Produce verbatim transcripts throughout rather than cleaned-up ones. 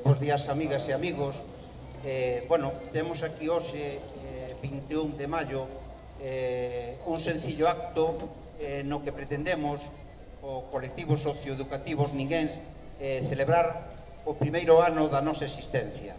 bos días, amigas e amigos. Eh, bueno, temos aquí hoxe, eh, vinte e un de maio, eh, un sencillo acto eh, no que pretendemos, o colectivos socioeducativos ninguéns, eh, celebrar o primeiro ano da nosa existencia.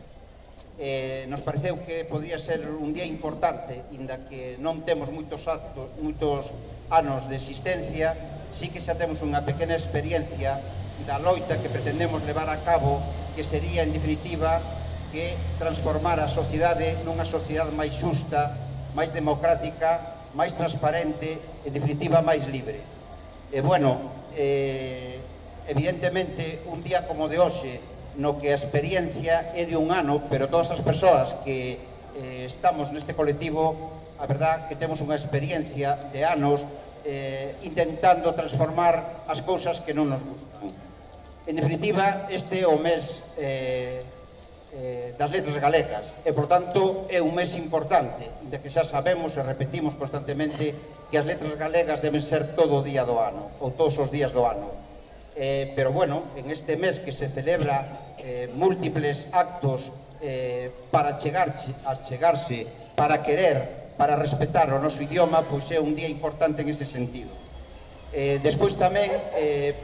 Eh, nos pareceu que podría ser un día importante, inda que non temos moitos actos, moitos anos de existencia, sí que xa temos unha pequena experiencia da loita que pretendemos levar a cabo, que sería, en definitiva, que transformar a sociedade nunha sociedade máis xusta, máis democrática, máis transparente, en definitiva, máis libre. E, bueno, eh, evidentemente, un día como de hoxe, no que a experiencia é de un ano, pero todas as persoas que eh, estamos neste colectivo, a verdad que temos unha experiencia de anos eh, intentando transformar as cousas que non nos gustan. En definitiva, este é o mes eh, eh, das letras galegas e, por tanto, é un mes importante, de que xa sabemos e repetimos constantemente que as letras galegas deben ser todo o día do ano, ou todos os días do ano. Eh, pero, bueno, en este mes que se celebra eh, múltiples actos eh, para chegarse, a chegarse, para querer, para respetar o noso idioma, pois é un día importante en ese sentido. Eh, despois tamén eh,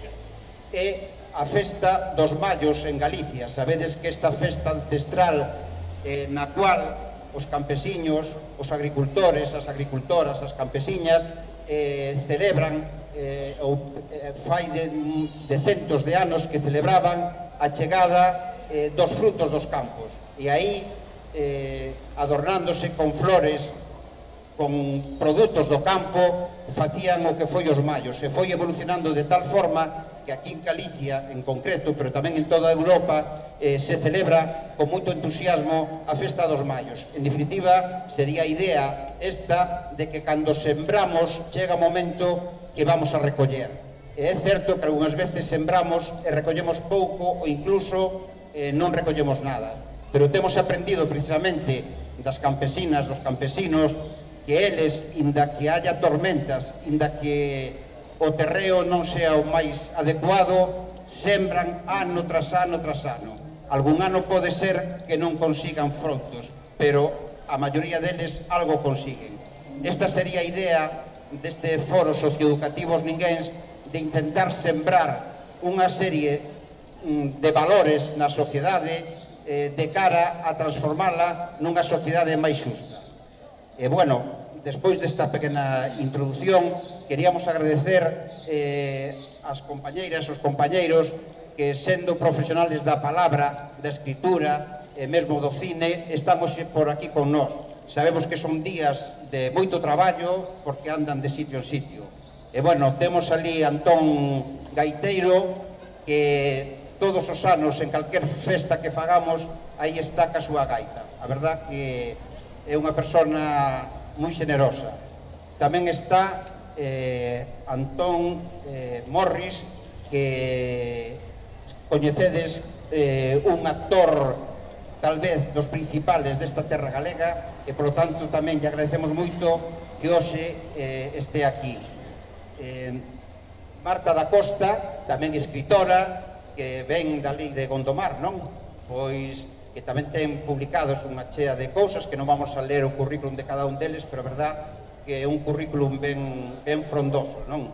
é a festa dos mallos en Galicia. Sabedes que esta festa ancestral eh, na cual os campesiños, os agricultores, as agricultoras, as campesiñas eh, celebran eh, ou eh, fai de, de centos de anos que celebraban a chegada eh, dos frutos dos campos, e aí eh, adornándose con flores, con produtos do campo, facían o que foi os mallos, e foi evolucionando de tal forma que aquí en Galicia, en concreto, pero tamén en toda Europa, eh, se celebra con moito entusiasmo a festa dos mallos. En definitiva, sería a idea esta de que cando sembramos chega o momento que vamos a recoller. E é certo que algunhas veces sembramos e recollemos pouco ou incluso eh, non recollemos nada. Pero temos aprendido precisamente das campesinas, dos campesinos, que eles, inda que haya tormentas, inda que o terreo non sea o máis adecuado, sembran ano tras ano tras ano. Algún ano pode ser que non consigan frotos, pero a maioría deles algo consiguen. Esta sería a idea deste foro socioeducativos ninguéns, de intentar sembrar unha serie de valores na sociedade eh, de cara a transformala nunha sociedade máis xusta. E, bueno, despois desta pequena introdución, queríamos agradecer eh, as compañeiras, os compañeiros, que sendo profesionales da palabra, da escritura, e mesmo do cine, estamos por aquí con nós. Sabemos que son días de moito traballo, porque andan de sitio en sitio. E, bueno, temos ali Antón Gaiteiro, que todos os anos, en calquer festa que fagamos, aí está ca súa gaita. A verdad que é unha persona moi xenerosa. Tamén está eh, Antón eh, Morris, que coñecedes, eh, un actor tal vez dos principales desta terra galega, e, por lo tanto, tamén lle agradecemos moito que hoxe eh, este aquí. Eh, Marta da Costa, tamén escritora, que ven dali de Gondomar, non? Pois que tamén ten publicados unha chea de cousas, que non vamos a ler o currículum de cada un deles, pero a verdad que é un currículum ben, ben frondoso, non?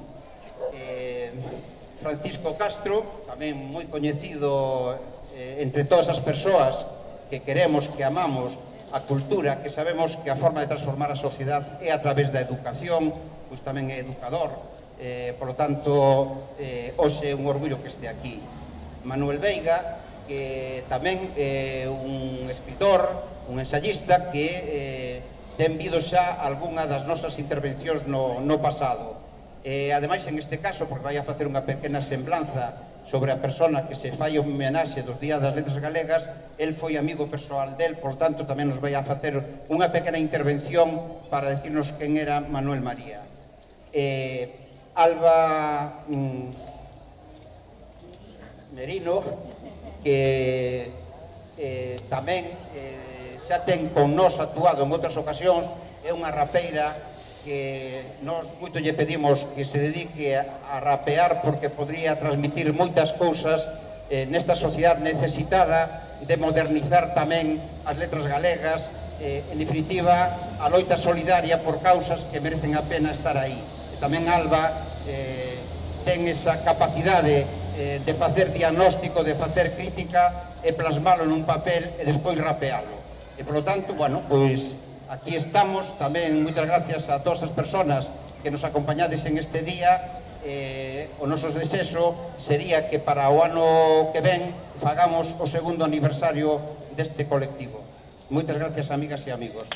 Eh, Francisco Castro, tamén moi coñecido eh, entre todas as persoas que queremos, que amamos a cultura, que sabemos que a forma de transformar a sociedade é a través da educación, pois tamén é educador, eh, por lo tanto, eh, hoxe é un orgullo que este aquí. Manuel Veiga, que tamén é un escritor, un ensayista, que eh, ten vido xa algunha das nosas intervencións no, no pasado. E, ademais, en este caso, porque vai a facer unha pequena semblanza sobre a persona que se fai o homenaxe dos Días das Letras Galegas, el foi amigo persoal del, por tanto, tamén nos vai a facer unha pequena intervención para decirnos quen era Manuel María. Eh, Alba mm, Merino, que eh, tamén eh, xa ten con nós actuado en outras ocasións, é unha rapeira que nós moito lle pedimos que se dedique a rapear, porque podría transmitir moitas cousas eh, nesta sociedade necesitada de modernizar tamén as letras galegas, eh, en definitiva, a loita solidaria por causas que merecen a pena estar aí. E tamén Alba eh, ten esa capacidade eh, de facer diagnóstico, de facer crítica e plasmalo nun papel e despois rapealo. E, polo tanto, bueno, pois aquí estamos. Tamén moitas gracias a todas as persoas que nos acompañades en este día. Eh, o noso desexo sería que para o ano que ven fagamos o segundo aniversario deste colectivo. Moitas gracias, amigas e amigos.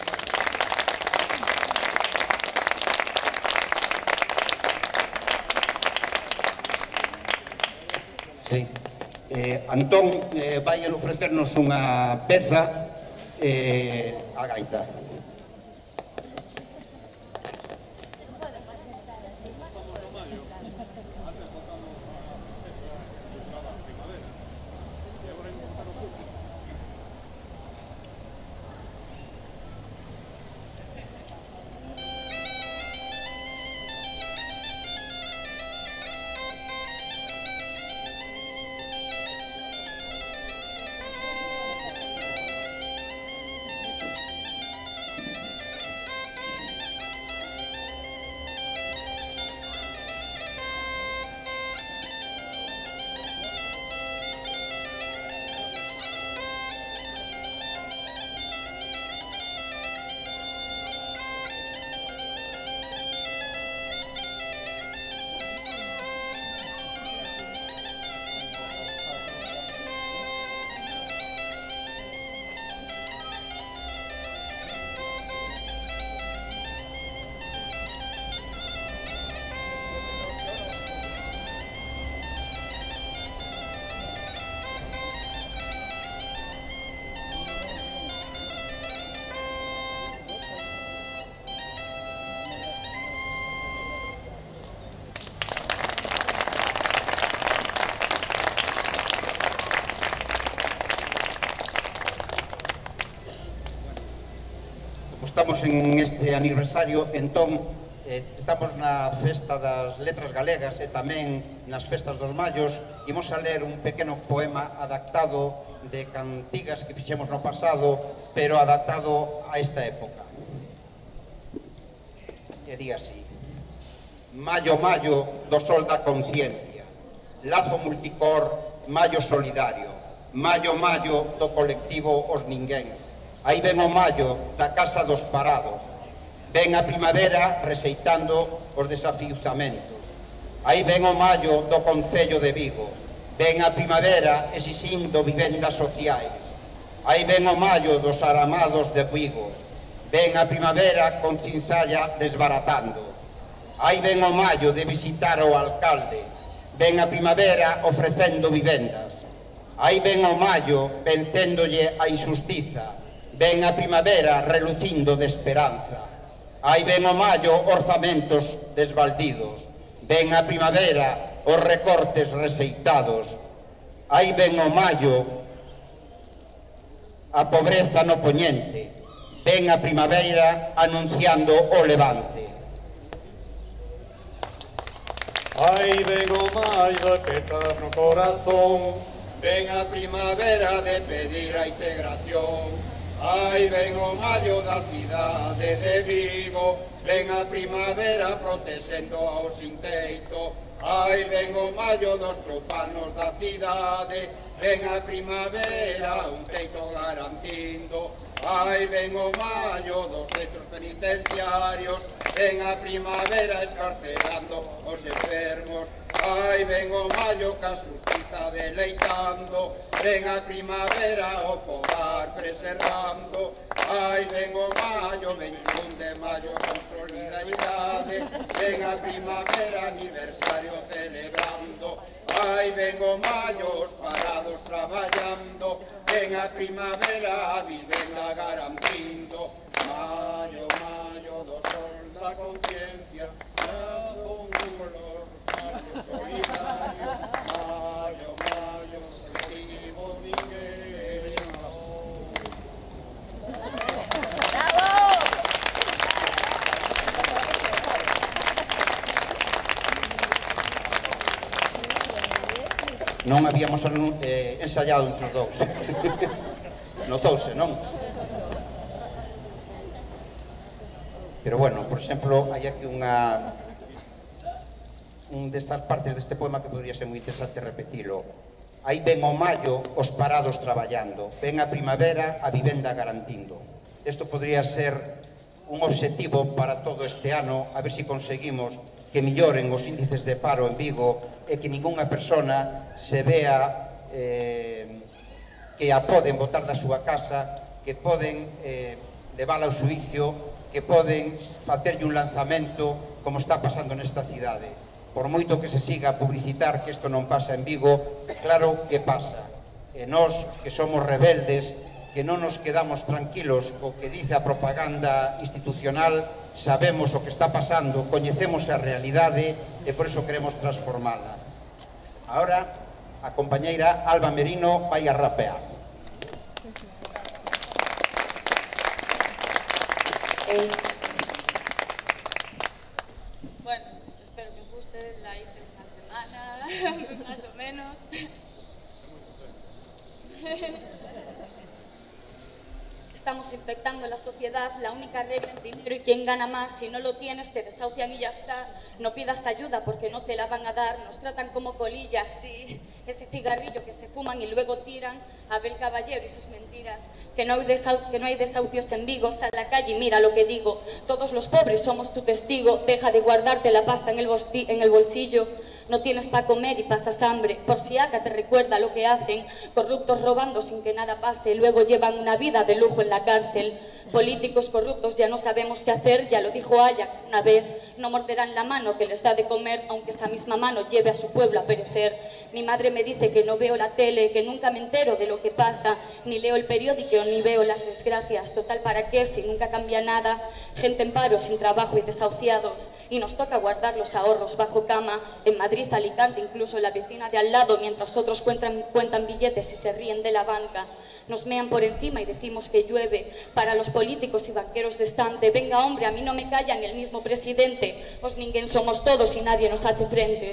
Sí. Eh, Antón eh, vai a ofrecernos unha peza, eh, a gaita. Estamos en este aniversario, entón eh, estamos na festa das letras galegas e tamén nas festas dos mallos. Imos a ler un pequeno poema adaptado de cantigas que fixemos no pasado, pero adaptado a esta época. E di así: Mayo, mayo do sol da conciencia, lazo multicor, mayo solidario, mayo, mayo do colectivo Os Ninguén. Aí ven o mallo da casa dos parados, ven a primavera rexeitando os desafiuzamentos. Aí ven o mallo do Concello de Vigo, ven a primavera exixindo vivendas sociais. Aí ven o mallo dos aramados de Vigo, ven a primavera con Cinsalla desbaratando. Aí ven o mallo de visitar o alcalde, ven a primavera ofrecendo vivendas. Aí ven o mallo vencéndolle a injustiza, ven a primavera relucindo de esperanza. Aí ven o mallo orzamentos desvaldidos, ven a primavera os recortes rexeitados. Aí ven o mallo a pobreza no poñente, ven a primavera anunciando o levante. Aí ven o mallo que está no corazón, ven a primavera de pedir a integración. Ai, ven o mallo da cidade de Vigo, ven a primavera protexendo ao sin teito. Ai, ven o mallo dos chopanos da cidade, ven a primavera un teito garantindo. Ai, ven o mallo dos centros penitenciarios, ven a primavera escarcelando os enfermos. Ai, ven o mallo ca xustiza deleitando, ven a primavera o fogar preservando. Ai, ven o mallo, veintiún de maio con solidaridade, ven a primavera aniversario celebrando. Ai, ven o mallo, os parados traballando, ven a primavera a vivenda garantindo. Mayo, mayo do sol da conciencia, con color, mayo solidario, mayo, mayo, colectivo Miguel. ¡Bravo! non habíamos eh, ensayado entre os dous. Notouse, non? Pero bueno, por exemplo, hai aquí unha un destas partes deste poema que podría ser moi interesante repetilo. Aí ven o maio os parados traballando, ven a primavera a vivenda garantindo. Isto podría ser un obxectivo para todo este ano, a ver se conseguimos que milloren os índices de paro en Vigo e que ningunha persona se vea eh, que a poden botar da súa casa, que poden eh, levala ao xuicio, que poden facerlle un lanzamento como está pasando nesta cidade. Por moito que se siga a publicitar que isto non pasa en Vigo, claro que pasa. E nós, que somos rebeldes, que non nos quedamos tranquilos co que dice a propaganda institucional, sabemos o que está pasando, coñecemos a realidade e por iso queremos transformala. Ahora, a compañeira Alba Merino vai a rapear. Eh, bueno, espero que os guste, la hice una semana, más o menos. Estamos infectando la sociedad, la única regla es dinero y quien gana más. Si no lo tienes te desahucian y ya está. No pidas ayuda porque no te la van a dar. Nos tratan como colillas, sí. Ese cigarrillo que se fuman y luego tiran. Abel Caballero y sus mentiras. Que no hay, que no hay desahucios en Vigo. Sal a la calle y mira lo que digo. Todos los pobres somos tu testigo. Deja de guardarte la pasta en el, en el bolsillo. No tienes para comer y pasas hambre. Por si acá te recuerda lo que hacen. Corruptos robando sin que nada pase. Luego llevan una vida de lujo en la cárcel. Políticos corruptos ya no sabemos qué hacer. Ya lo dijo Ajax una vez. No morderán la mano que les da de comer, aunque esa misma mano lleve a su pueblo a perecer. Mi madre me dice que no veo la tele, que nunca me entero de lo que pasa. Ni leo el periódico ni veo las desgracias. Total, ¿para qué si nunca cambia nada? Gente en paro, sin trabajo y desahuciados. Y nos toca guardar los ahorros bajo cama. En Madrid, Alicante, incluso la vecina de al lado, mientras otros cuentan, cuentan billetes y se ríen de la banca. Nos mean por encima y decimos que llueve. Para los políticos y banqueros de estante, venga hombre, a mí no me callan el mismo presidente. Os ninguén somos todos y nadie nos hace frente.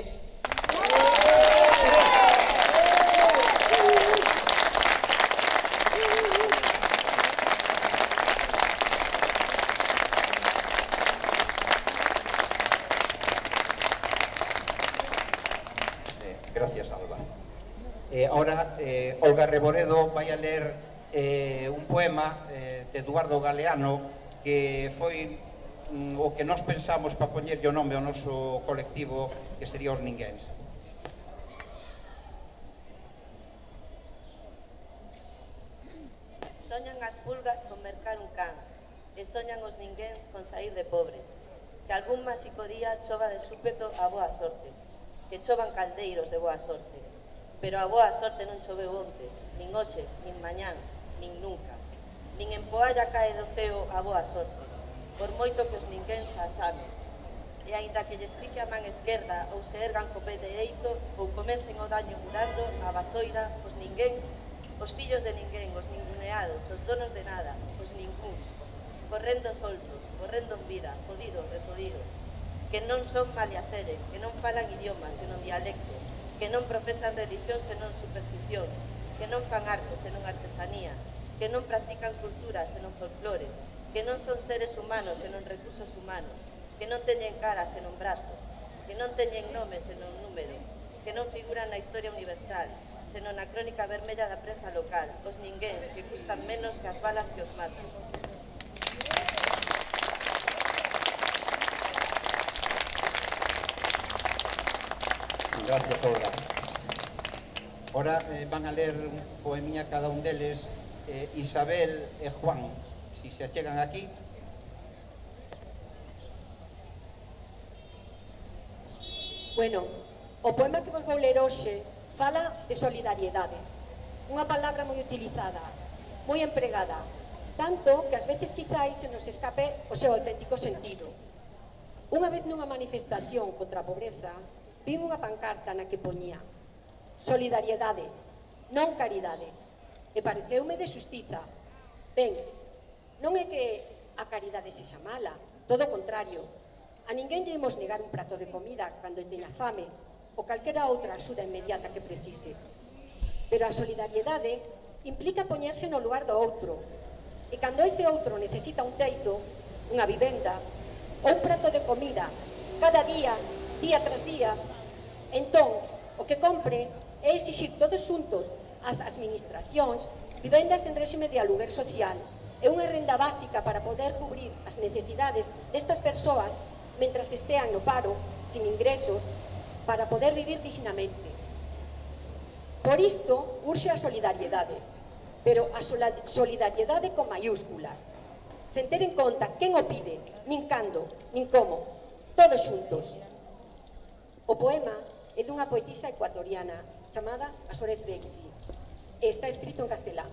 Gracias, Alba. Eh, ahora, eh, Olga Reboredo vai a ler eh, un poema eh, de Eduardo Galeano que foi mm, o que nós pensamos para poñerlle o nome ao noso colectivo, que sería Os Ninguéns. Soñan as pulgas con mercar un can e soñan os ninguéns con saír de pobres, que algún máxico día chova de súpeto a boa sorte, que chovan caldeiros de boa sorte. Pero a boa sorte non choveu onte, nin hoxe, nin mañán, nin nunca. Nin en poalla cae do ceo a boa sorte, por moito que os ninguéns a chamen. E aínda que lles pique a man esquerda ou se ergan co pé dereito ou comecen o daño murando a vasoira, os ninguén, os fillos de ninguén, os ninguneados, os donos de nada, os ningúns, correndo soltos, correndo en vida, jodidos, refodidos, que non son maliacere, que non falan idiomas, senón dialectos, que non profesan religión senón supersticións, que non fan arte senón artesanía, que non practican cultura senón folclore, que non son seres humanos senón recursos humanos, que non teñen cara senón brazos, que non teñen nome senón número, que non figuran na historia universal, senón na crónica vermella da prensa local, os ninguéns que custan menos que as balas que os matan. Gracias, Olga. Ahora eh, van a ler un poemía cada un deles, eh, Isabel e Juan, si se achegan aquí. Bueno, o poema que vos vou ler hoxe fala de solidariedade, unha palabra moi utilizada, moi empregada, tanto que ás veces quizáis se nos escape o seu auténtico sentido. Unha vez nunha manifestación contra a pobreza, vin unha pancarta na que poñía solidariedade, non caridade, e pareceume de xustiza. Ben, non é que a caridade sexa mala, todo o contrario. A ninguén lle imos negar un prato de comida cando teña fame, ou calquera outra axuda inmediata que precise. Pero a solidariedade implica poñerse no lugar do outro, e cando ese outro necesita un teito, unha vivenda ou un prato de comida cada día, día tras día, entón o que compre é exixir todos xuntos ás administracións vivendas en réxime de aluguer social e unha renda básica para poder cubrir as necesidades destas persoas mentras estean no paro, sin ingresos, para poder vivir dignamente. Por isto, urxe a solidariedade, pero a solidariedade con mayúsculas, sen ter en conta quen o pide, nin cando, nin como, todos xuntos. O poema é dunha poetisa ecuatoriana chamada Azorez Bexi e está escrito en castelán.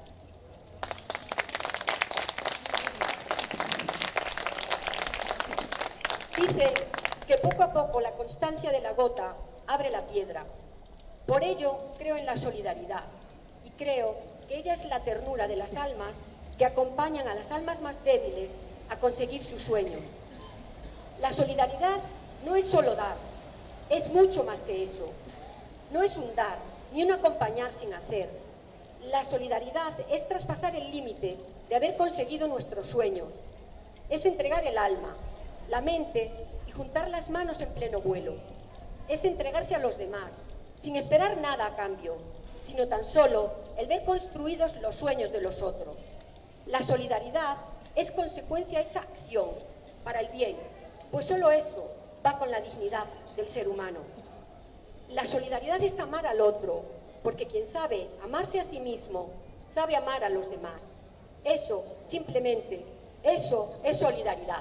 Dice que poco a poco la constancia de la gota abre la piedra. Por ello creo en la solidaridad y creo que ella es la ternura de las almas que acompañan a las almas más débiles a conseguir sus sueños. La solidaridad no es solo dar, es mucho más que eso. No es un dar, ni un acompañar sin hacer. La solidaridad es traspasar el límite de haber conseguido nuestros sueños. Es entregar el alma, la mente y juntar las manos en pleno vuelo. Es entregarse a los demás, sin esperar nada a cambio, sino tan solo el ver construidos los sueños de los otros. La solidaridad es consecuencia hecha acción, para el bien, pues solo eso va con la dignidad del ser humano. La solidaridad es amar al otro, porque quien sabe amarse a sí mismo, sabe amar a los demás. Eso, simplemente, eso es solidaridad.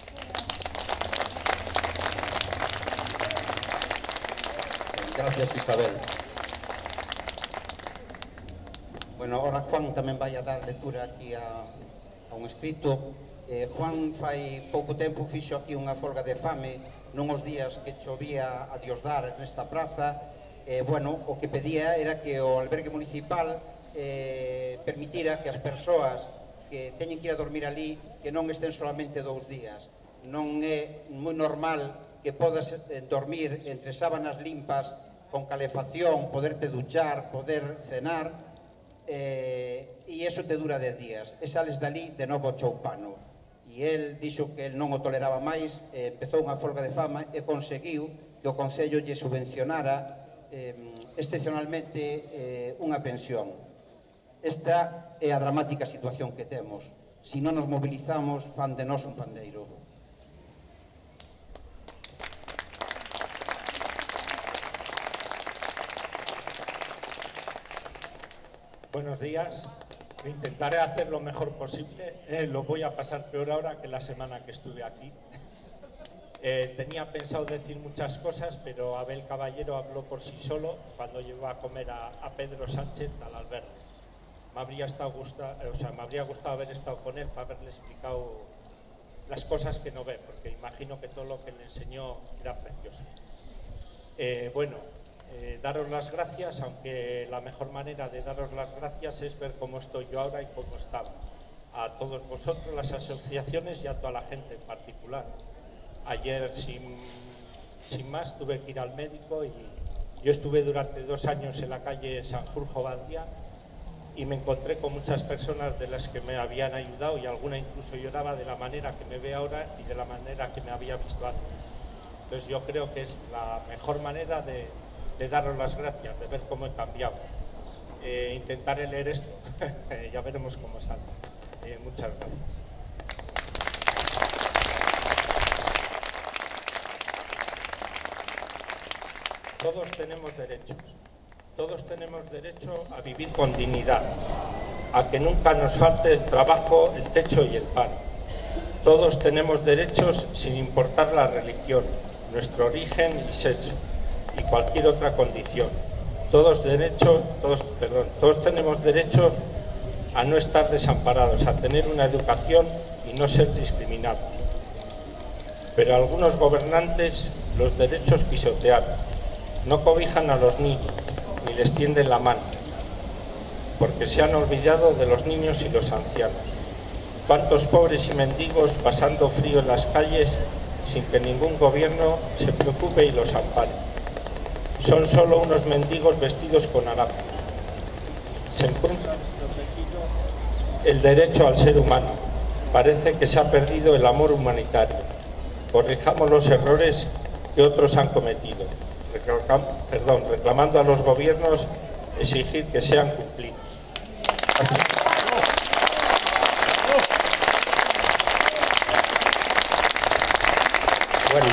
Gracias, Isabel. Bueno, ahora Juan tamén vai a dar lectura aquí a, a un escrito. Eh, Juan fai pouco tempo fixo aquí unha folga de fame non os días que chovía a Dios dar nesta praza. Eh, bueno, o que pedía era que o albergue municipal eh, permitira que as persoas que teñen que ir a dormir ali que non estén solamente dous días. Non é moi normal que podas eh, dormir entre sábanas limpas, con calefacción, poderte duchar, poder cenar, eh, e iso te dura dez días. E sales dali de novo choupano. E el dixo que el non o toleraba máis, eh, empezou unha folga de fama e conseguiu que o Concello lle subvencionara eh, excepcionalmente eh, unha pensión. Esta é a dramática situación que temos. Se non nos mobilizamos, fan de nós un pandeiro. Buenos días. Intentaré hacer lo mejor posible. Eh, lo voy a pasar peor ahora que la semana que estuve aquí. Eh, tenía pensado decir muchas cosas, pero Abel Caballero habló por sí solo cuando llevó a comer a, a Pedro Sánchez al albergue. Me habría, estado gusta, o sea, me habría gustado haber estado con él para haberle explicado las cosas que no ve, porque imagino que todo lo que le enseñó era precioso. Eh, bueno, eh, daros las gracias, aunque la mejor manera de daros las gracias es ver cómo estoy yo ahora y cómo estaba. A todos vosotros, las asociaciones y a toda la gente en particular. Ayer, sin, sin más, tuve que ir al médico y yo estuve durante dos años en la calle Sanjurjo Bandía y me encontré con muchas personas de las que me habían ayudado y alguna incluso lloraba de la manera que me ve ahora y de la manera que me había visto antes. Entonces yo creo que es la mejor manera de, de daros las gracias, de ver cómo he cambiado. Eh, intentaré leer esto, ya veremos cómo sale. Eh, muchas gracias. Todos tenemos derechos. Todos tenemos derecho a vivir con dignidad, a que nunca nos falte el trabajo, el techo y el pan. Todos tenemos derechos sin importar la religión, nuestro origen y sexo y cualquier otra condición. Todos, derecho, todos, perdón, todos tenemos derecho a no estar desamparados, a tener una educación y no ser discriminados. Pero algunos gobernantes los derechos pisotearon, no cobijan a los niños ni les tienden la mano, porque se han olvidado de los niños y los ancianos. Cuántos pobres y mendigos pasando frío en las calles sin que ningún gobierno se preocupe y los ampare. son solo unos mendigos vestidos con harapos. Se encuentra el derecho al ser humano. Parece que se ha perdido el amor humanitario. Corrijamos los errores que otros han cometido. Reclam, perdón, reclamando a los gobiernos exigir que sean cumplidos. Bueno,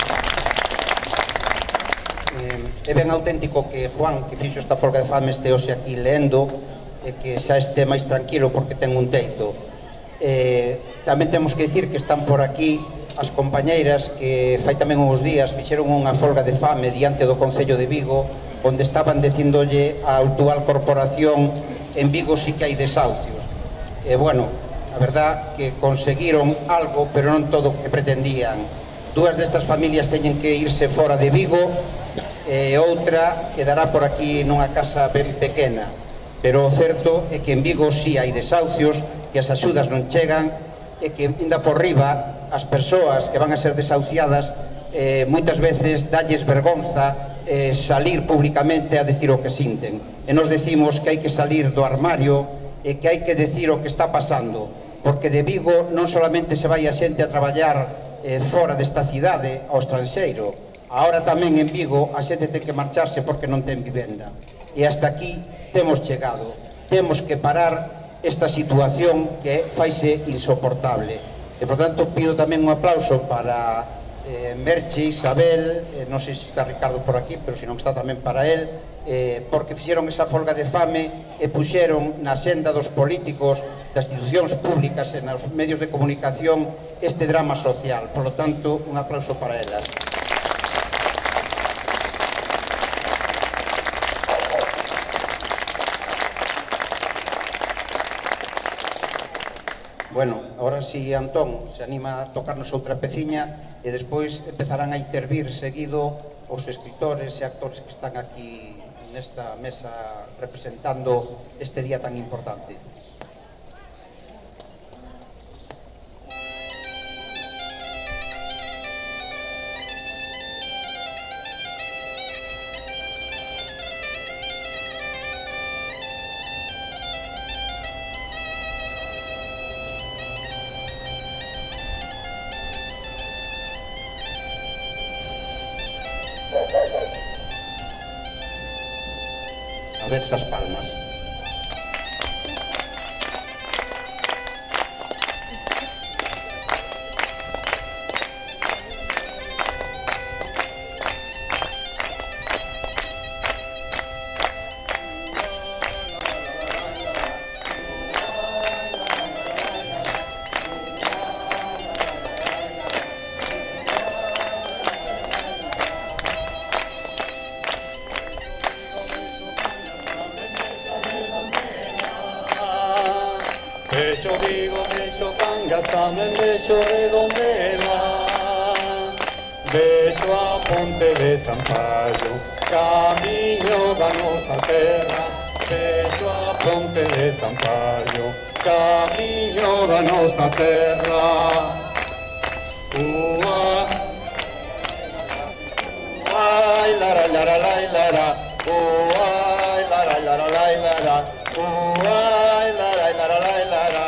eh, é ben auténtico que Juan, que fixo esta folga de fame, este hoxe aquí leendo, e que xa este máis tranquilo porque ten un teito. Eh, tamén temos que dicir que están por aquí as compañeiras que fai tamén uns días fixeron unha folga de fame diante do Concello de Vigo, onde estaban dicindolle á actual corporación en Vigo si que hai desahucios. E, bueno, a verdad que conseguiron algo, pero non todo o que pretendían. Dúas destas familias teñen que irse fora de Vigo e outra quedará por aquí nunha casa ben pequena. Pero o certo é que en Vigo si hai desahucios, que as axudas non chegan e que, ainda por riba, as persoas que van a ser desahuciadas eh, moitas veces dalles vergonza eh, salir públicamente a decir o que sinten. E nos decimos que hai que salir do armario e que hai que decir o que está pasando, porque de Vigo non solamente se vai a xente a traballar eh, fora desta cidade ao estranxeiro, agora tamén en Vigo a xente ten que marcharse porque non ten vivenda. E hasta aquí temos chegado. Temos que parar esta situación que faise insoportable. E, por tanto, pido tamén un aplauso para eh, Merche, Isabel, eh, non sei se está Ricardo por aquí, pero se non está tamén para él, eh, porque fixeron esa folga de fame e puxeron na senda dos políticos, das institucións públicas e nos medios de comunicación este drama social. Por lo tanto, un aplauso para elas. Bueno, ahora si Antón se anima a tocarnos outra peciña e despois empezarán a intervir seguido os escritores e actores que están aquí nesta mesa representando este día tan importante. A ver esas palmas. Beso Vigo, beso Cangas, tamén beso Redondela. Beso a Ponte de San Paio, camiño da nosa terra. Beso a Ponte de San Paio, camiño da nosa terra. Ua, ai, lara, lara, lai, lara. Ua, ai, lara, lara, lai, lara. Ua, ai, lara, lara, lai, lara.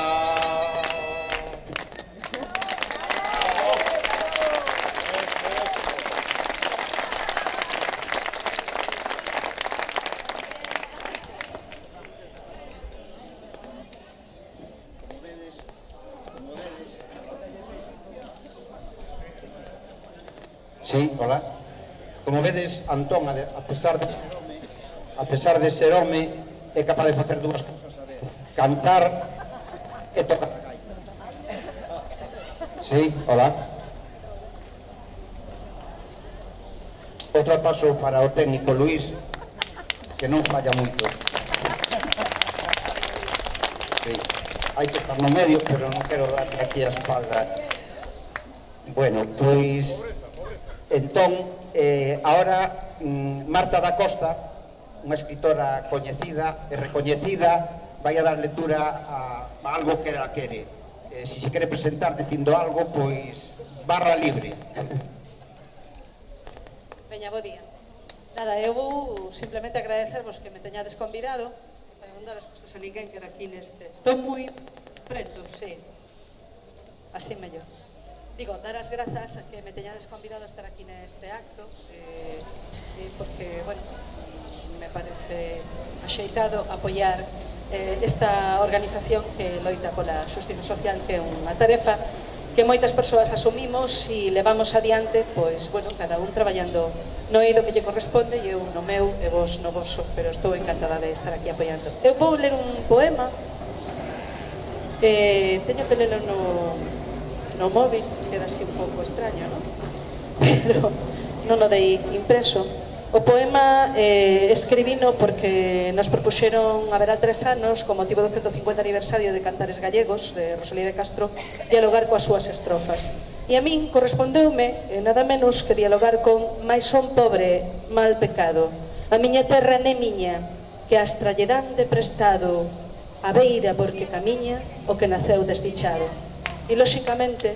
Sí, hola. Como vedes, Antón, a pesar de ser home, a pesar de ser home, é capaz de facer dúas cousas a vez: cantar e tocar a gaita. Sí, hola. Outro paso para o técnico Luís, que non falla moito. Sí, hai que estar no medio, pero non quero darle aquí a espalda. Bueno, pois... Entón, eh, ahora mm, Marta da Costa, unha escritora coñecida e recoñecida, vai a dar lectura a, a algo que ela quere. Eh, si se quere presentar dicindo algo, pois barra libre. Veña, bo día. Nada, eu simplemente agradecervos que me teñades convidado para non dar as costas a ninguén que era aquí neste. Estou moi preto, sí. Así mellor. Digo, dar as grazas a que me teñades convidado a estar aquí neste acto, eh, eh, porque, bueno, me parece axeitado apoiar eh, esta organización que loita pola xustiza social, que é unha tarefa que moitas persoas asumimos e levamos adiante, pois, bueno, cada un traballando no eido que lle corresponde e eu no meu e vos no voso, pero estou encantada de estar aquí apoiando. Eu vou ler un poema, eh, teño que lelo no, no móvil, queda así un pouco extraño, non? Pero non o dei impreso. O poema eh, escribino porque nos propuxeron haberá tres anos, con motivo do ciento cincuenta aniversario de Cantares Gallegos, de Rosalía de Castro, dialogar coas súas estrofas. E a min correspondeume, eh, nada menos que dialogar con "Mais son pobre, mal pecado, a miña terra ne miña, que astra lle dan de prestado, a beira porque camiña, o que naceu desdichado". E, lóxicamente,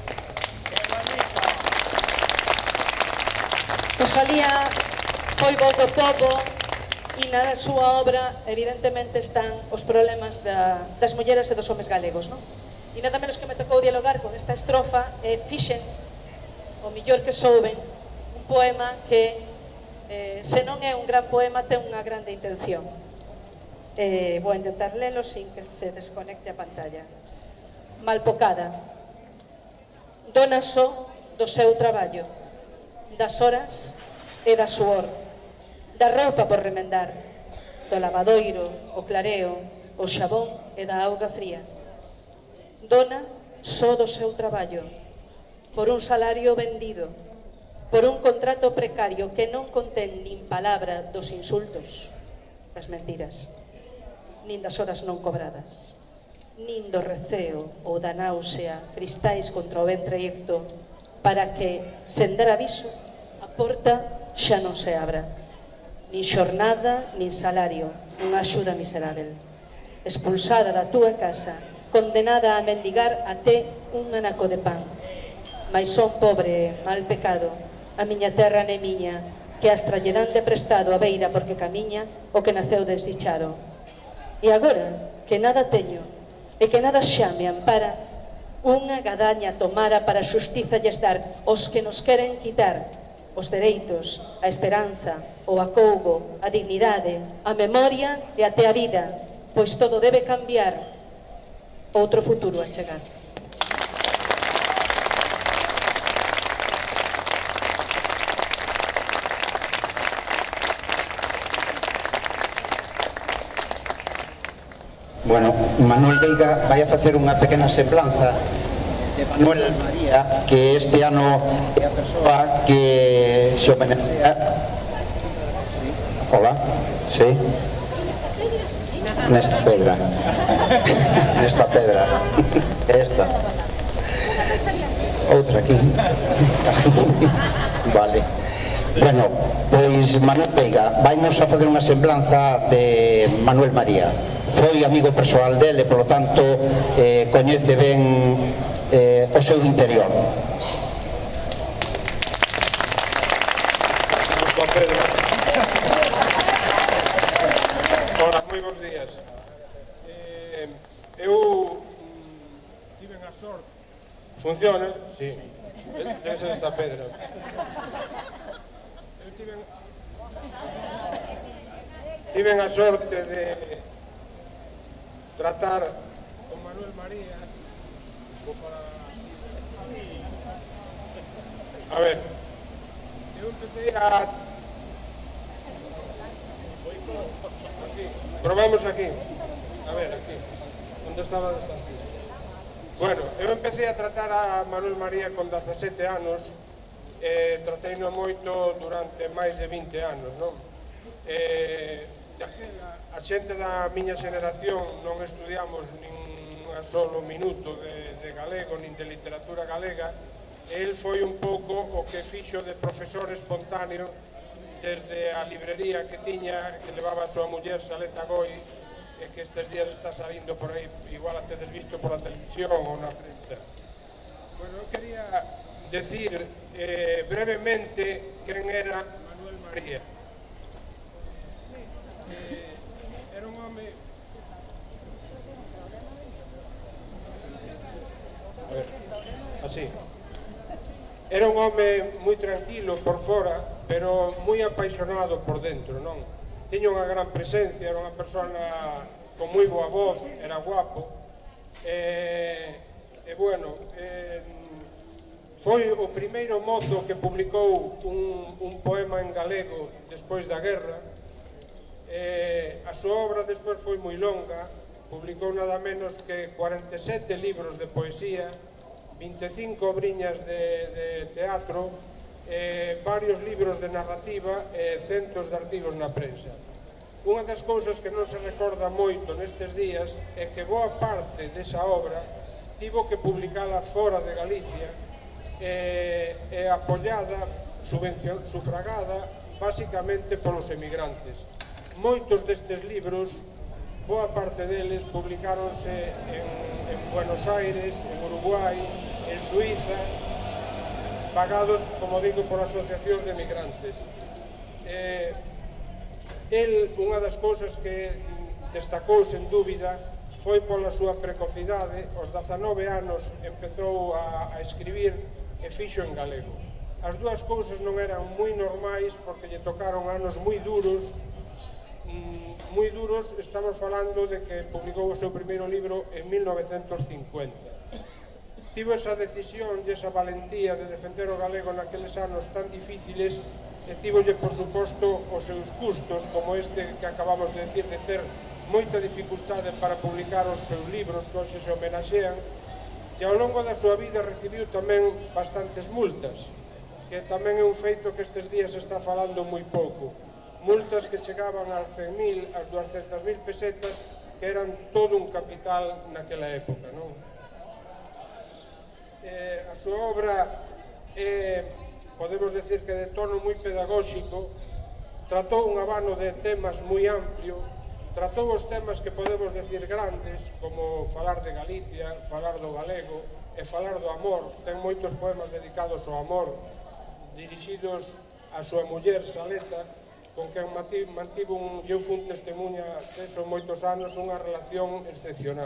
Rosalía foi voz do pobo e na súa obra evidentemente están os problemas da, das mulleres e dos homes galegos, non? E nada menos que me tocou dialogar con esta estrofa e fixen, o millor que souben, un poema que eh, se non é un gran poema ten unha grande intención. Eh, vou intentar lelo sin que se desconecte a pantalla. Malpocada, dona só do seu traballo, das horas e da suor, da roupa por remendar, do lavadoiro, o clareo, o xabón e da auga fría. Dona só do seu traballo, por un salario vendido, por un contrato precario que non contén nin palabra dos insultos, das mentiras, nin das horas non cobradas, nin do receo ou da náusea, cristais contra o ventre icto, para que, sen dar aviso, a porta xa non se abra. Nin xornada, nin salario, unha axuda miserável. Expulsada da túa casa, condenada a mendigar até un anaco de pan. Mais son pobre, mal pecado, a miña terra ne miña, que astra lle dan de prestado a beira porque camiña o que naceu desdichado. E agora, que nada teño, e que nada xa me ampara, unha gadaña tomara para a xustiza lles dar os que nos queren quitar os dereitos, a esperanza, o acougo, a dignidade, a memoria e até a vida, pois todo debe cambiar, outro futuro a chegar. Bueno, Manuel Veiga vai a facer unha pequena semblanza de Manuel María, que este ano é a persoa que se homenajea. Hola, sí. Nesta pedra. Nesta pedra. Esta. Outra aquí. Vale. Bueno, pois Manuel Veiga vainos a facer unha semblanza de Manuel María. Foi amigo persoal dele, polo tanto, eh, coñece ben eh, o seu interior. Hola, moi bons días. Eh, eu tive a sorte. Funciona? Sí. Debe ser esta pedra. Eu tive tive a sorte de tratar con Manuel María. A ver, eu empecé a... Aquí. Probamos aquí. A ver, aquí. Onde estaba desafío? Bueno, eu empecé a tratar a Manuel María con dezasete anos, e trateino moito durante máis de vinte anos, non? E, a xente da miña xeneración non estudiamos nin un solo minuto de, de galego, nin de literatura galega. El foi un pouco o que fixo de profesor espontáneo desde a librería que tiña, que levaba a súa muller Saleta Goi, e que estes días está salindo por aí, igual a tedes visto pola televisión ou na prensa. Bueno, eu quería decir eh, brevemente quen era Manuel María. Era un home... A ver, así. Era un home moi tranquilo por fora, pero moi apaixonado por dentro, non? Tiña unha gran presencia, era unha persona con moi boa voz, era guapo. E, e bueno, e, foi o primeiro mozo que publicou un, un poema en galego despois da guerra. E, a súa obra despois foi moi longa, publicou nada menos que cuarenta e sete libros de poesía, vinte e cinco obriñas de, de teatro, eh, varios libros de narrativa e centos de artigos na prensa. Unha das cousas que non se recorda moito nestes días é que boa parte desa obra tivo que publicala fora de Galicia e, e apoiada, subvencion, sufragada, basicamente polos emigrantes. Moitos destes libros, boa parte deles, publicáronse en, en Buenos Aires, en Uruguai, en Suiza, pagados, como digo, por asociacións de emigrantes. Eh, el, unha das cousas que destacou, sen dúbida, foi pola súa precocidade. Aos dezanove anos empezou a, a escribir e fixo en galego. As dúas cousas non eran moi normais porque lle tocaron anos moi duros, moi duros. Estamos falando de que publicou o seu primeiro libro en mil novecentos cincuenta. Tivo esa decisión e esa valentía de defender o galego naqueles anos tan difíciles e tivolle, por suposto, os seus custos, como este que acabamos de decir, de ter moita dificultade para publicar os seus libros que hoxe se homenaxean, e ao longo da súa vida recibiu tamén bastantes multas, que tamén é un feito que estes días se está falando moi pouco. Multas que chegaban ás cen mil, ás duascentas mil pesetas, que eran todo un capital naquela época, non? Eh, a súa obra é, podemos decir que de tono moi pedagóxico, tratou un abano de temas moi amplio, tratou os temas que podemos decir grandes, como falar de Galicia, falar do galego e falar do amor. Ten moitos poemas dedicados ao amor, dirixidos á súa muller Saleta, con quen mantivo un, eu fun testemunha deso moitos anos, unha relación excepcional.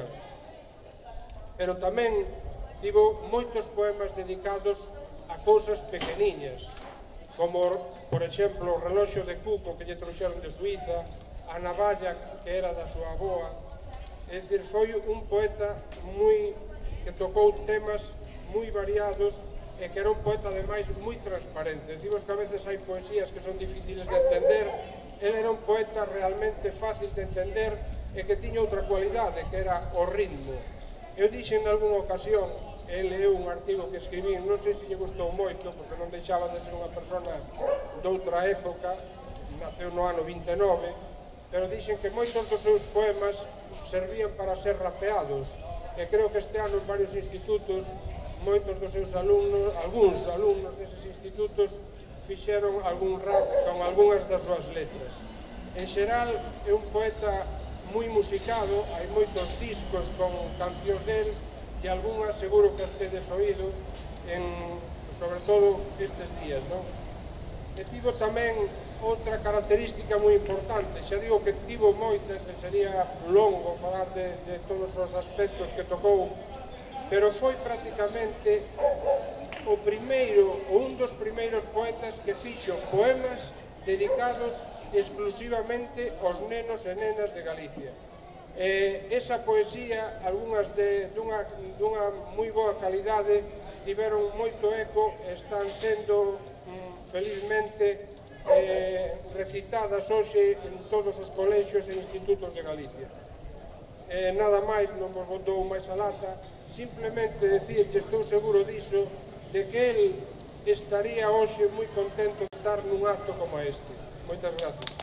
Pero tamén tivo moitos poemas dedicados a cousas pequeniñas, como, por exemplo, o reloxo de cuco que lle trouxeron de Suiza, a navalla que era da súa avoa. É dicir, foi un poeta moi que tocou temas moi variados e que era un poeta, ademais, moi transparente. Decimos que a veces hai poesías que son difíciles de entender. Ele era un poeta realmente fácil de entender e que tiña outra cualidade, que era o ritmo. Eu dixen en algunha ocasión, ele é un artigo que escribí, non sei se lle gustou moito, porque non deixaba de ser unha persona doutra época, naceu no ano vinte e nove, pero dixen que moitos dos seus poemas servían para ser rapeados, e creo que este ano en varios institutos, moitos dos seus alumnos, algúns alumnos deses institutos, fixeron algún rap con algunhas das súas letras. En xeral, é un poeta moi musicado, hai moitos discos con cancións del, e algunhas seguro que as tedes oído, en, sobre todo estes días, non? E tivo tamén outra característica moi importante, xa digo que tivo moitas, e sería longo falar de, de todos os aspectos que tocou, pero foi prácticamente o primeiro, ou un dos primeiros poetas que fixo poemas dedicados exclusivamente aos nenos e nenas de Galicia. E esa poesía, algunhas de, dunha, dunha moi boa calidade, tiveron moito eco e están sendo mm, felizmente eh, recitadas hoxe en todos os colexios e institutos de Galicia. Eh, nada máis, non vos botou máis a lata, simplemente decir que estou seguro diso, de que el estaría hoxe moi contento de estar nun acto como este. Moitas gracias.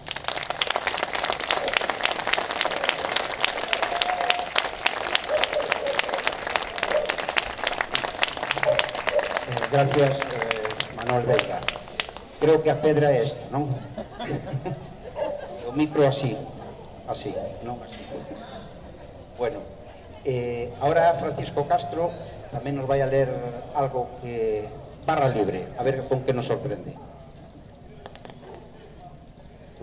Gracias, eh, Manuel Veiga. Creo que a pedra é esta, non? O micro así, así, non así. Bueno, eh, ahora Francisco Castro tamén nos vai a ler algo que barra libre, a ver con que nos sorprende.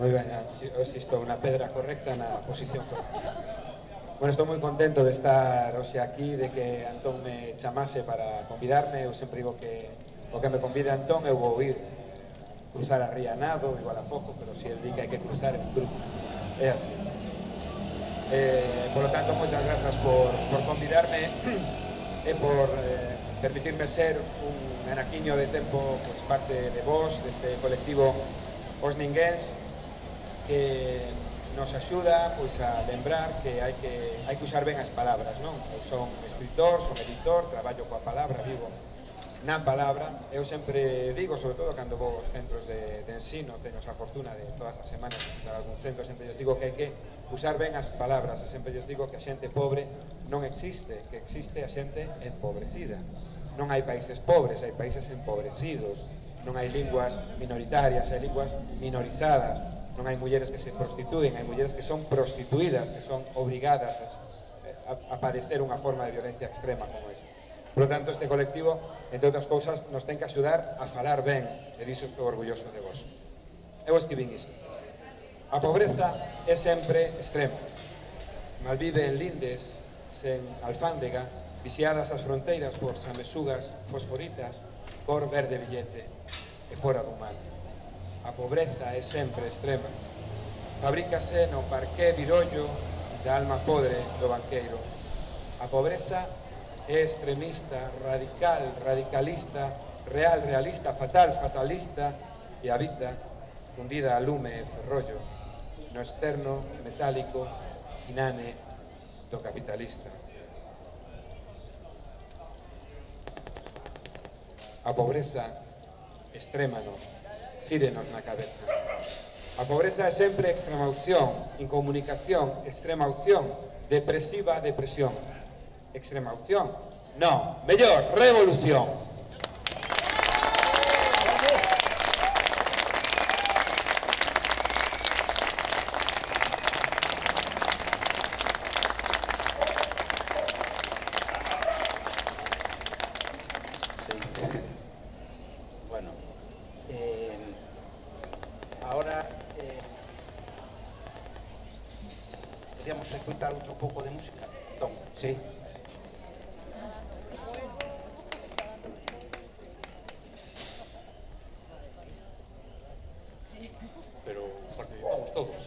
Moi ben, hoxe estou na pedra correcta, na posición correcta. Bueno, estou moi contento de estar hoxe aquí, de que Antón me chamase para convidarme. Eu sempre digo que o que me convida Antón eu vou ir cruzar a ría nado, igual a pouco, pero se el di que hai que cruzar, el cruzo. É así. Eh, por lo tanto, moitas grazas por, por convidarme e por eh, permitirme ser un anaquiño de tempo, pues, parte de vos, deste colectivo Os Ninguéns, que nos axuda, pois, a lembrar que hai que hai que usar ben as palabras, non? Eu son escritor, son editor, traballo coa palabra, vivo na palabra. Eu sempre digo, sobre todo cando vou aos centros de, de ensino, teño esa fortuna de todas as semanas visitar algún centro, sempre lles digo que hai que usar ben as palabras, e sempre lles digo que a xente pobre non existe, que existe a xente empobrecida. Non hai países pobres, hai países empobrecidos, non hai linguas minoritarias, hai linguas minorizadas, non hai mulleres que se prostituen, hai mulleres que son prostituídas, que son obrigadas a, a, a padecer unha forma de violencia extrema como esta. Por lo tanto, este colectivo, entre outras cousas, nos ten que axudar a falar ben, e diso estou orgulloso de vos. Eu escribín isto. A pobreza é sempre extrema. Malvive en lindes, sen alfándega, vixiadas as fronteiras por sanguesugas fosforitas, cor verde billete e fora do mal. A pobreza é sempre extrema. Fabrícase no parqué virollo da alma podre do banqueiro. A pobreza é extremista, radical, radicalista, real, realista, fatal, fatalista, e habita, fundida a lume e ferrollo, no externo metálico inane do capitalista. A pobreza extrémanos, gírenos na cabeza. A pobreza é sempre extrema opción, incomunicación, extrema opción, depresiva depresión. Extrema opción? No, mellor, revolución. Bueno, eh, ahora eh, podríamos escuchar otro poco de música. Tom, sí. Pero participamos todos.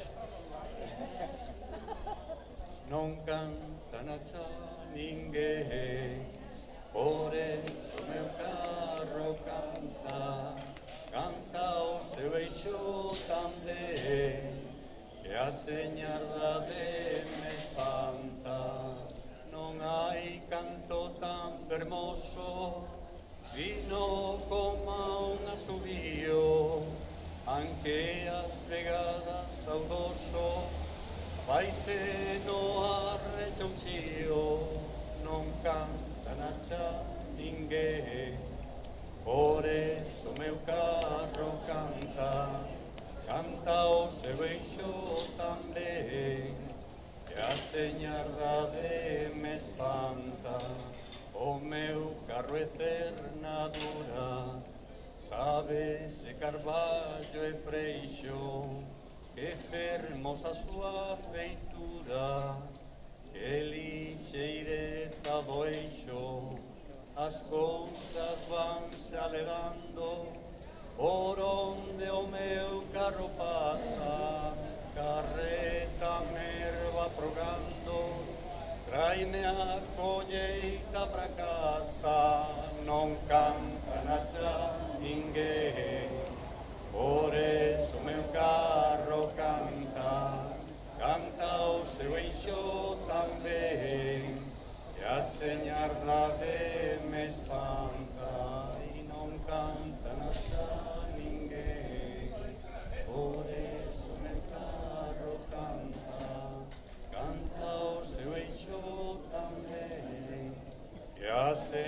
Non canta na cha ninguén, por eso meu carro canta, canta o seu eixo tamén, que a señardade me espanta. Non hai canto tan fermoso, vino como un asubío, anque as vegadas saudoso, vaise no arrecha un chío. Non canta na cha ninguén, por eso meu carro canta, canta o seu eixo tamén, que a señardade me espanta. O meu carro é cernadura, sabes e carballo e freixo, que fermosa súa feitura, que lixeireza do eixo. As cousas vanse alegando por onde o meu carro pasa, carreta merva progando, traime a colleita pra casa. Non canta na cha ninguén, por eso meu carro canta, canta o seu eixo tamén, e a señardade me espanta. E non canta na cha ninguén, por eso meu carro canta, canta o seu eixo tamén, e a señardade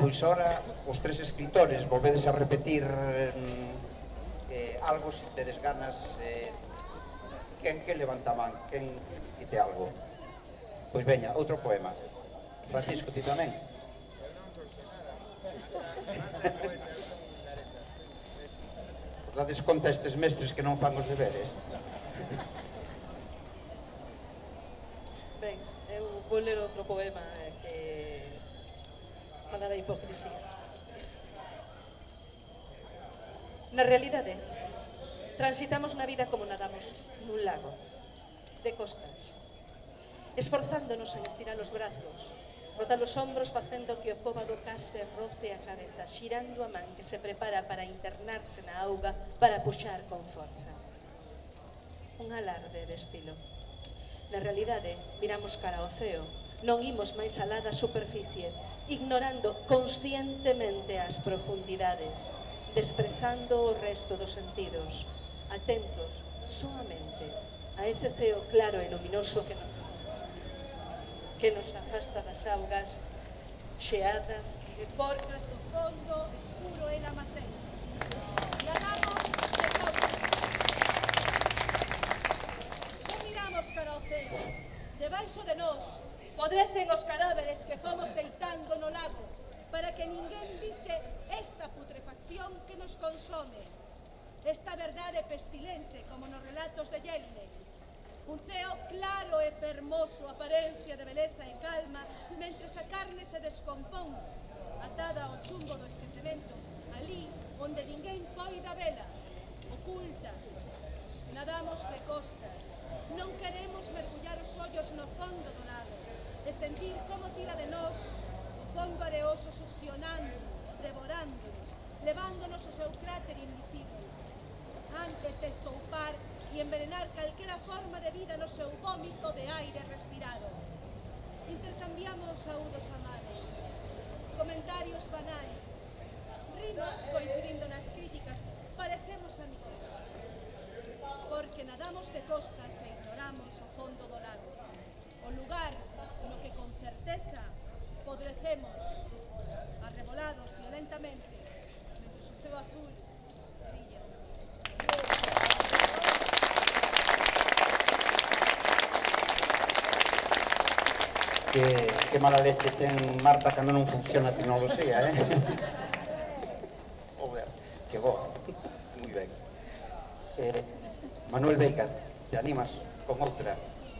pois ora os tres escritores volvedes a repetir eh, algo se tedes ganas, eh, quen que levanta a man, quen quite algo. Pois veña, outro poema. Francisco, ti tamén? Dades conta estes mestres que non fan os deberes? Ben, eu vou ler outro poema que fala da hipocrisía. Na realidade, transitamos na vida como nadamos nun lago, de costas, esforzándonos en estirar os brazos, rotar os ombros facendo que o cóbado case roce a cabeza, xirando a man que se prepara para internarse na auga para puxar con forza. Un alarde de estilo. Na realidade, miramos cara ao ceo, non imos máis alá da superficie, ignorando conscientemente as profundidades, desprezando o resto dos sentidos, atentos soamente a ese ceo claro e luminoso que nos que nos afasta das augas xeadas e porcas do fondo escuro e lamacén. Nadamos de costas. Só miramos cara ao ceo. Debaixo de nós podrecen os cadáveres que fomos deitando no lago para que ninguén vise esta putrefacción que nos consome. Esta verdade pestilente como nos relatos de Yelne. Un ceo claro e fermoso, apariencia de beleza e calma, mentres a carne se descompón, atada ao chumbo do esquecemento, ali onde ninguén poida vela, oculta. Nadamos de costas, non queremos mergullar os ollos no fondo do lago, e sentir como tira de nós o fondo areoso succionándonos, devorándonos, levándonos ao seu cráter invisible. Antes de estoupar e envenenar calquera forma de vida no seu vómito de aire respirado. Intercambiamos saúdos amables, comentarios banais, rimas coincidindo nas críticas, parecemos amigos, porque nadamos de costas e ignoramos o fondo do lago, o lugar no que con certeza podrecemos, arrebolados violentamente, mentre o ceo azul brilla. Que, que mala leche ten Marta cando non funciona a tecnoloxía, eh? Joder, que voz. Moi ben. Eh, Manuel Veiga, te animas con outra?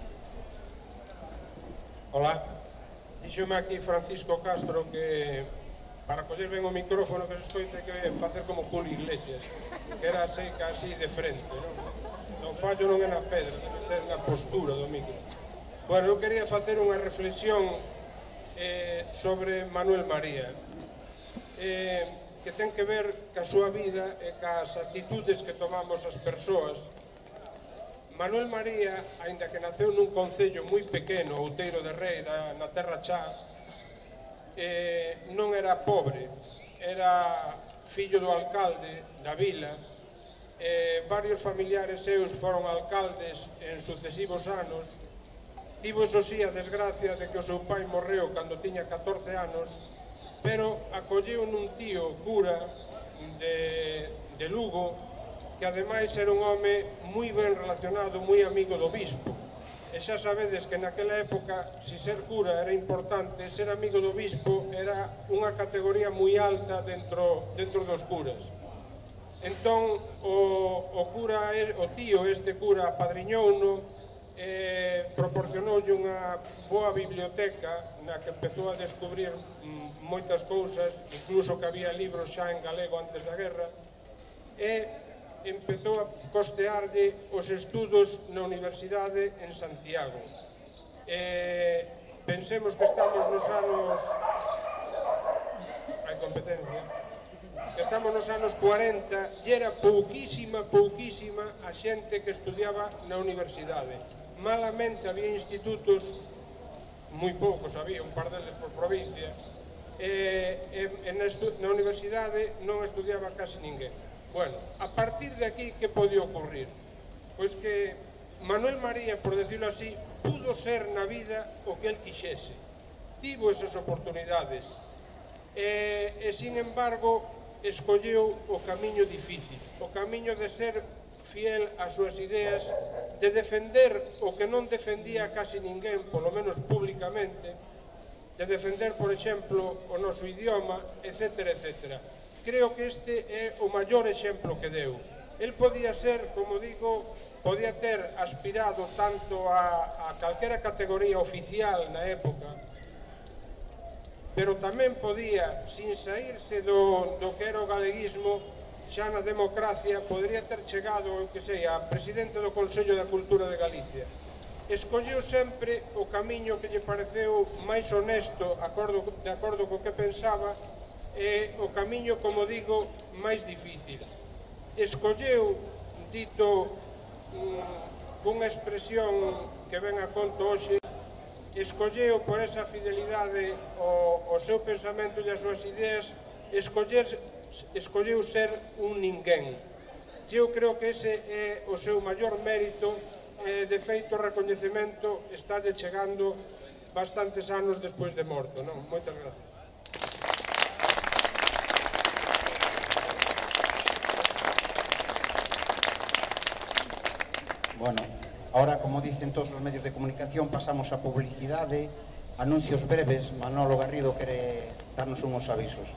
Hola. Díxome aquí Francisco Castro que para coller ben o micrófono que se escoite que facer como Julio Iglesias, que era seca así de frente, non? O fallo non é na pedra, debe ser na postura do micro. Bueno, eu quería facer unha reflexión eh, sobre Manuel María, eh, que ten que ver ca súa vida e cas actitudes que tomamos as persoas. Manuel María, aínda que naceu nun concello moi pequeno, Outeiro de Rei, da, na Terra Chá, eh, non era pobre, era fillo do alcalde da vila, eh, varios familiares seus foron alcaldes en sucesivos anos. Tivo, eso sí, a desgracia de que o seu pai morreu cando tiña catorce anos, pero acolleu nun tío cura de, de Lugo, que ademais era un home moi ben relacionado, moi amigo do bispo. E xa sabedes que naquela época, se ser cura era importante, ser amigo do bispo era unha categoría moi alta dentro, dentro dos curas. Entón, o, o cura, o tío este cura apadriñouno, eh, proporcionoulle unha boa biblioteca na que empezou a descubrir mm, moitas cousas, incluso que había libros xa en galego antes da guerra, e empezou a costearlle os estudos na Universidade en Santiago. Eh, pensemos que estamos nos anos... hai competencia... que estamos nos anos cuarenta e era pouquísima, pouquísima a xente que estudiaba na universidade. Malamente había institutos, moi poucos había, un par deles por provincia, e, e na, na universidade non estudiaba casi ninguén. Bueno, a partir de aquí, que podía ocurrir? Pois que Manuel María, por decirlo así, pudo ser na vida o que el quixese. Tivo esas oportunidades. e, e sin embargo, escolleu o camiño difícil, o camiño de ser fiel ás súas ideas, de defender o que non defendía casi ninguén, polo menos públicamente, de defender, por exemplo, o noso idioma, etcétera, etcétera. Creo que este é o maior exemplo que deu. El podía ser, como digo, podía ter aspirado tanto a, a calquera categoría oficial na época, pero tamén podía, sin saírse do, do que era o galeguismo, xa na democracia, podría ter chegado, eu que sei, a presidente do Consello da Cultura de Galicia. Escolleu sempre o camiño que lle pareceu máis honesto, de acordo co que pensaba, e o camiño, como digo, máis difícil. Escolleu, dito cunha expresión que ven a conto hoxe, escolleu por esa fidelidade ao seu pensamento e as súas ideas, escolleu ser un ninguén. Eu creo que ese é o seu maior mérito. E, de feito, o recoñecemento está chegando bastantes anos despois de morto, non? Moitas gracias. Bueno, ahora, como dicen todos os medios de comunicación, pasamos a publicidade, anuncios breves. Manolo Garrido quere darnos unhos avisos.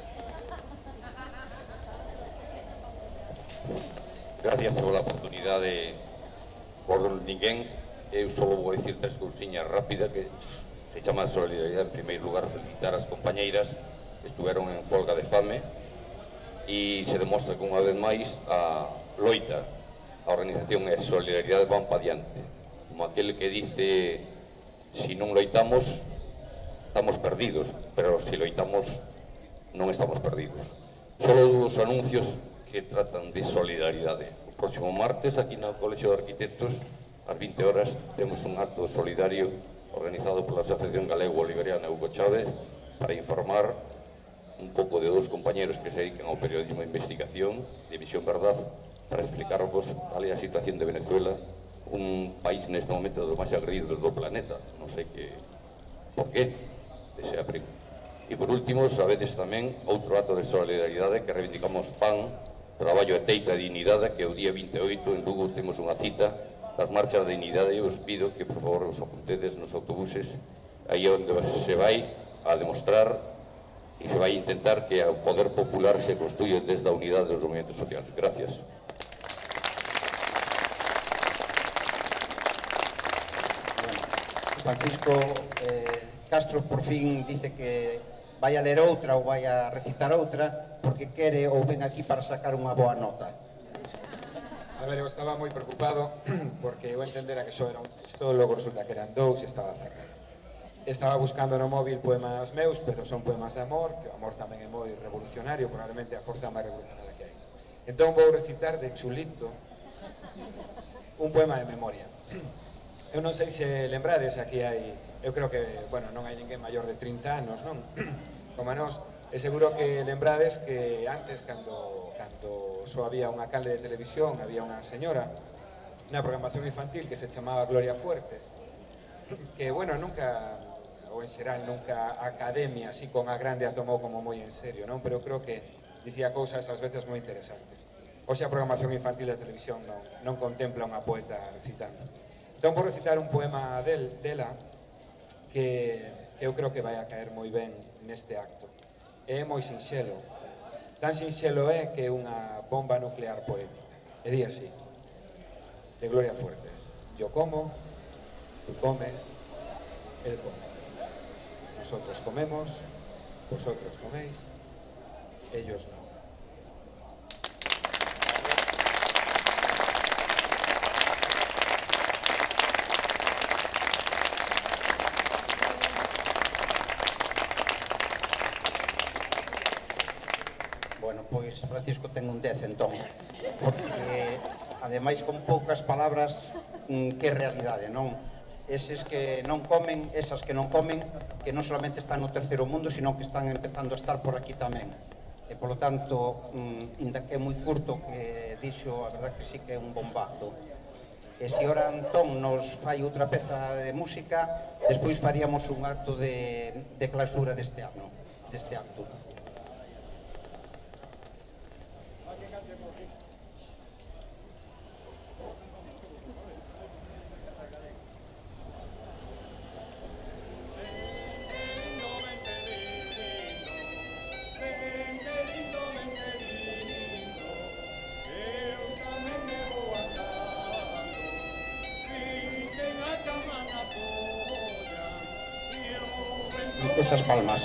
Gracias pola oportunidade. Por ninguén, eu só vou dicir tres cousiñas rápidas que se chama solidaridade. En primeiro lugar, felicitar as compañeiras que estuveron en folga de fame e se demostra que unha vez máis a loita, a organización e a solidaridade van pa diante, como aquel que dice si non loitamos estamos perdidos, pero si loitamos non estamos perdidos. Solo dos anuncios que tratan de solidaridade. O próximo martes, aquí no Colexio de Arquitectos, ás vinte horas, temos un acto solidario organizado pola Asociación Galego-Bolivariana Hugo Chávez para informar un pouco de dous compañeros que se dedican ao periodismo de investigación de Visión Verdad, para explicarvos cal é a situación de Venezuela, un país neste momento dos máis agredidos do planeta. Non sei que por qué ese abrigo. E por último, sabedes tamén outro acto de solidaridade que reivindicamos pan, traballo e teita de dignidade, que o día vinte e oito en Lugo temos unha cita das marchas de dignidade, e os pido que por favor os apuntedes nos autobuses, aí onde se vai a demostrar e se vai a intentar que o poder popular se construye desde a unidade dos movimentos sociales. Gracias. Francisco eh, Castro por fin dice que vai a ler outra ou vai a recitar outra porque quere ou ven aquí para sacar unha boa nota. A ver, eu estaba moi preocupado porque eu entendera que só era un texto, logo resulta que eran dous e estaba sacado. Estaba buscando no móvil poemas meus, pero son poemas de amor, que o amor tamén é moi revolucionario, probablemente a forza máis revolucionaria que hai. Entón vou recitar de chulito un poema de memoria. Eu non sei se lembrades, aquí hai, eu creo que, bueno, non hai ninguén maior de trinta anos, non? Como a nós, e seguro que lembrades que antes, cando, cando só había unha canle de televisión, había unha señora na programación infantil que se chamaba Gloria Fuertes, que, bueno, nunca, ou en xeral, nunca a academia, así con a grande, a tomou como moi en serio, non? Pero creo que dicía cousas ás veces moi interesantes. Oxe, a programación infantil da televisión non, non contempla unha poeta recitando. Entón, vou recitar un poema del, dela que eu creo que vai a caer moi ben neste acto. É moi sinxelo. Tan sinxelo é que é unha bomba nuclear poética. E di así, de Gloria Fuertes. Yo como, tú comes, él come. Nosotros comemos, vosotros coméis, ellos no. Bueno, pois Francisco ten un dez entón, porque ademais con poucas palabras que realidade, non? Eses que non comen, esas que non comen, que non solamente están no terceiro mundo, sino que están empezando a estar por aquí tamén. E, polo tanto, inda que é moi curto, que dixo, a verdad que sí que é un bombazo. E se ora Antón nos fai outra peza de música, despois faríamos un acto de, de clausura deste ano. deste acto. Esas palmas.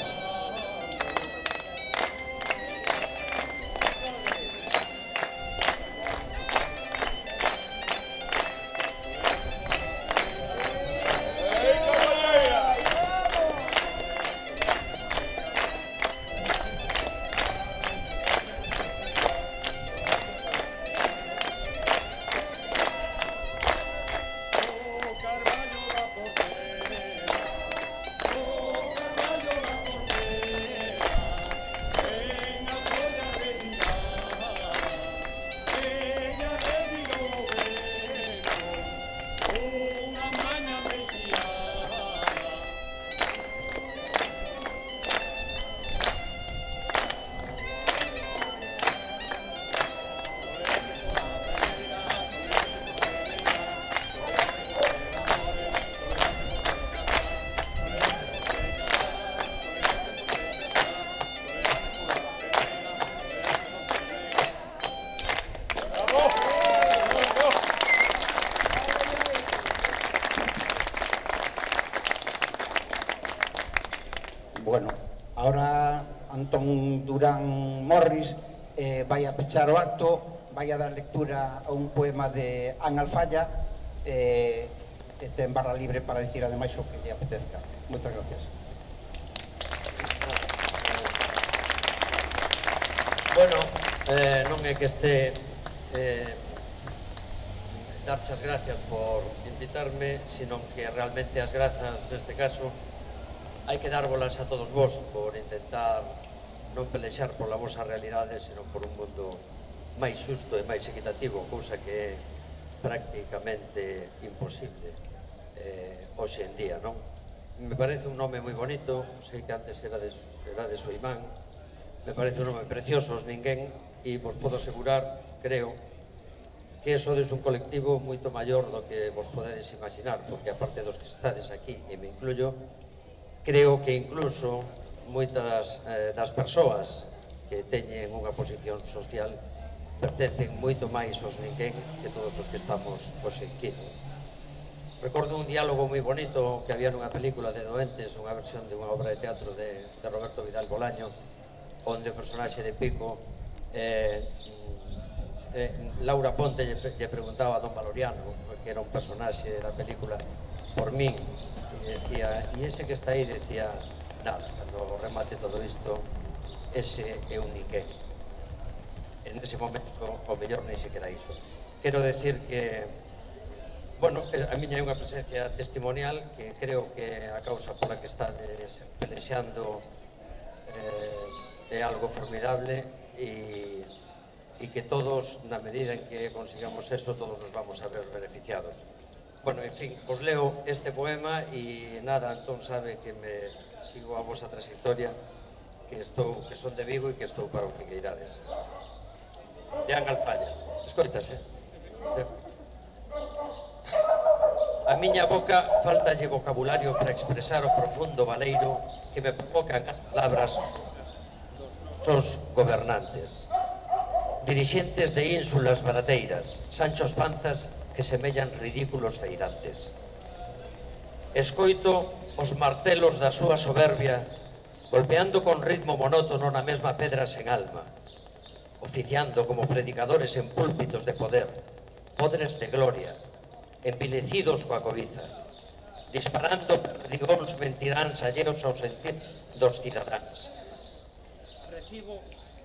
Bueno, ahora Antón Durán Morris eh, vai a pechar o acto, vai a dar lectura a un poema de Ana Alfaya eh, e ten barra libre para dicir ademais o que lle apetezca. Moitas gracias. Bueno, eh, non é que este eh, darche as gracias por invitarme, sino que realmente as grazas neste caso hai que dárbolas a todos vos por intentar non pelexar pola vosa realidade, sino por un mundo máis xusto e máis equitativo, cousa que é prácticamente imposible eh, hoxe en día, non? Me parece un nome moi bonito, sei que antes era de, era de Soimán, me parece un nome precioso, os Ninguén, e vos podo asegurar, creo, que sodes un colectivo moito maior do que vos podedes imaginar, porque aparte dos que estades aquí, e me incluyo, creo que incluso moitas eh, das persoas que teñen unha posición social pertencen moito máis aos Ninguén que todos os que estamos hoxe aquí. Recordo un diálogo moi bonito que había nunha película de Doentes, unha versión de unha obra de teatro de, de Roberto Vidal Bolaño, onde o personaxe de Pico eh, eh, Laura Ponte lle, lle preguntaba a Don Valoriano, que era un personaxe da película, por min, e decía, e ese que está aí decía, nada, cando remate todo isto, ese é un Ninguén. En ese momento, o mellor nem sequera iso. Quero decir que, bueno, a miña é unha presencia testimonial que creo que a causa pola que estades pelexando eh, é algo formidable e, e que todos, na medida en que consigamos eso, todos nos vamos a ver beneficiados. Bueno, en fin, os leo este poema e nada, Antón sabe que me sigo a vosa trayectoria, que estou, que son de Vigo e que estou para o que queirades. De Ana Alfaya. Escoitase. A miña boca faltalle vocabulario para expresar o profundo valeiro que me provocan as palabras dos gobernantes. Dirixentes de ínsulas barateiras, Sanchos Panzas que semellan ridículos feirantes. Escoito os martelos da súa soberbia golpeando con ritmo monótono na mesma pedra sen alma, oficiando como predicadores en púlpitos de poder, podres de gloria, envilecidos coa cobiza, disparando perdigóns mentiráns alleos ao sentir dos cidadáns. Recibo,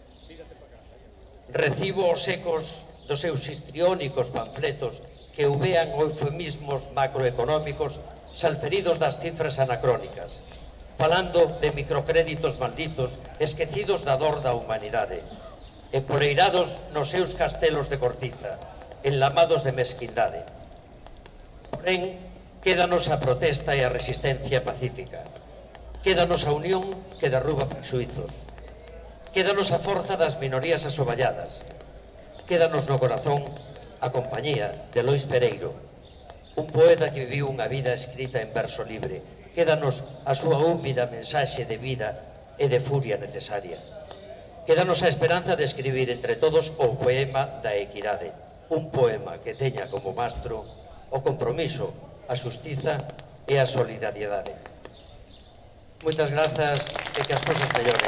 Recibo os ecos dos seus histriónicos panfletos que uvean eufemismos macroeconómicos salferidos das cifras anacrónicas, falando de microcréditos malditos esquecidos da dor da humanidade, empoleirados nos seus castelos de cortiza, enlamados de mesquindade. Porén, quédanos a protesta e a resistencia pacífica. Quédanos a unión que derruba prexuizos. Quédanos a forza das minorías asoballadas. Quédanos no corazón a compañía de Lois Pereiro, un poeta que viviu unha vida escrita en verso libre. Quédanos a súa húmida mensaxe de vida e de furia necesaria. Quédanos a esperanza de escribir entre todos o poema da equidade, un poema que teña como mastro o compromiso, a xustiza e a solidariedade. Moitas grazas e que as cousas melloren.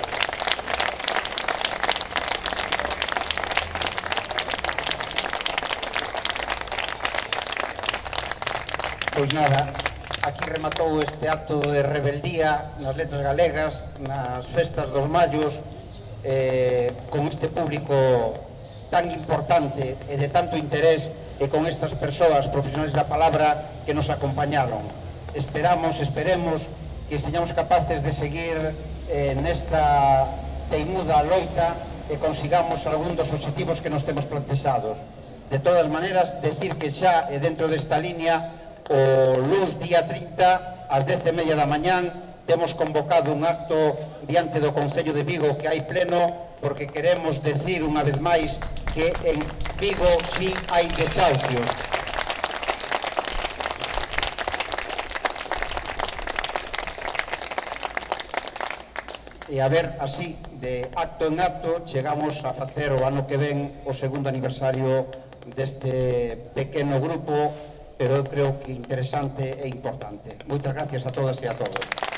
Pois nada, aquí rematou este acto de rebeldía nas letras galegas, nas festas dos mallos, eh, con este público tan importante e de tanto interés e con estas persoas profesionales da palabra que nos acompañaron. Esperamos, esperemos que señamos capaces de seguir eh, nesta teimuda loita e consigamos algún dos obxectivos que nos temos plantexados. De todas maneiras, decir que xa e dentro desta línea o luns día trinta ás dez e media da mañán temos convocado un acto diante do Concello de Vigo que hai pleno porque queremos decir unha vez máis que en Vigo sí hai desahucios. E a ver, así, de acto en acto, chegamos a facer o ano que ven o segundo aniversario deste pequeno grupo, pero eu creo que interesante e importante. Moitas gracias a todas e a todos.